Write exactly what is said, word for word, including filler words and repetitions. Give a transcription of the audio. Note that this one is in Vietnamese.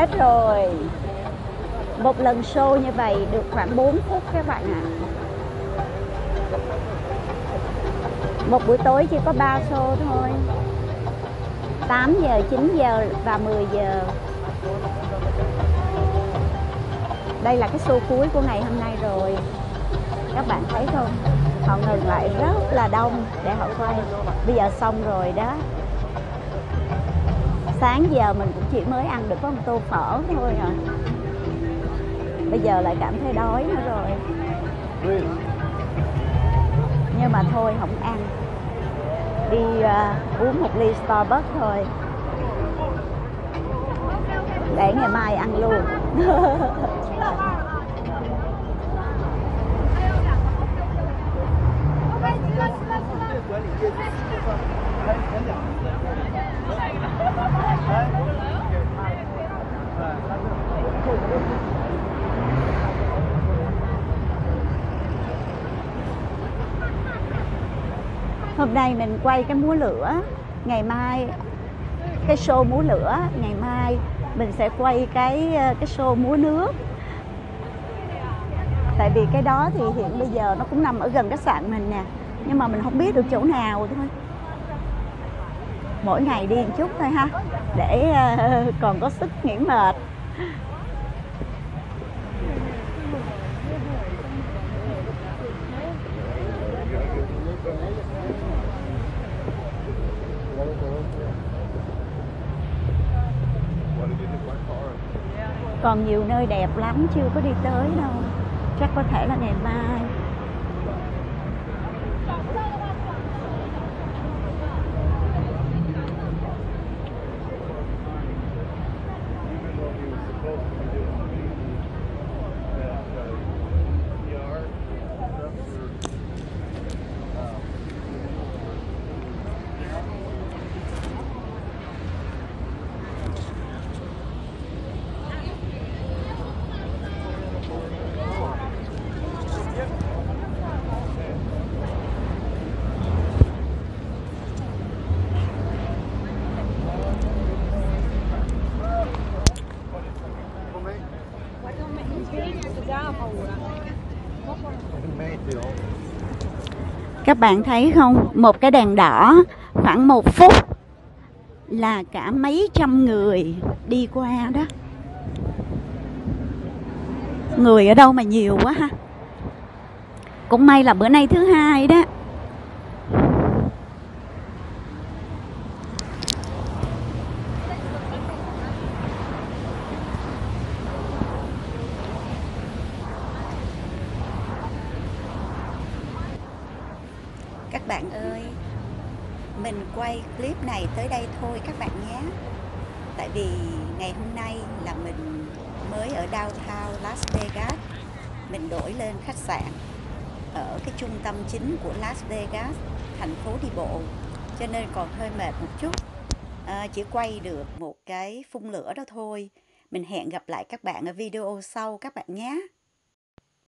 hết rồi. Một lần show như vậy được khoảng bốn phút các bạn ạ. À. Một buổi tối chỉ có ba show thôi. tám giờ, chín giờ và mười giờ. Đây là cái show cuối của ngày hôm nay rồi. Các bạn thấy không? Họ ngừng lại rất là đông để họ quay. Bây giờ xong rồi đó. Sáng giờ mình cũng chỉ mới ăn được có một tô phở thôi à. Bây giờ lại cảm thấy đói nữa rồi. Nhưng mà thôi không ăn. Đi uh, uống một ly Starbucks thôi. Để ngày mai ăn luôn. Hôm nay mình quay cái múa lửa. Ngày mai cái show múa lửa. Ngày mai mình sẽ quay cái cái show múa nước. Tại vì cái đó thì hiện bây giờ nó cũng nằm ở gần khách sạn mình nè. Nhưng mà mình không biết được chỗ nào thôi. Mỗi ngày đi một chút thôi ha. Để uh, còn có sức nghỉ mệt. Còn nhiều nơi đẹp lắm chưa có đi tới đâu. Chắc có thể là ngày mai. Các bạn thấy không? Một cái đèn đỏ khoảng một phút là cả mấy trăm người đi qua đó. Người ở đâu mà nhiều quá ha. Cũng may là bữa nay thứ hai đó. Các bạn ơi, mình quay clip này tới đây thôi các bạn nhé. Tại vì ngày hôm nay là mình mới ở downtown Las Vegas. Mình đổi lên khách sạn ở cái trung tâm chính của Las Vegas, thành phố đi bộ. Cho nên còn hơi mệt một chút. À, chỉ quay được một cái phun lửa đó thôi. Mình hẹn gặp lại các bạn ở video sau các bạn nhé.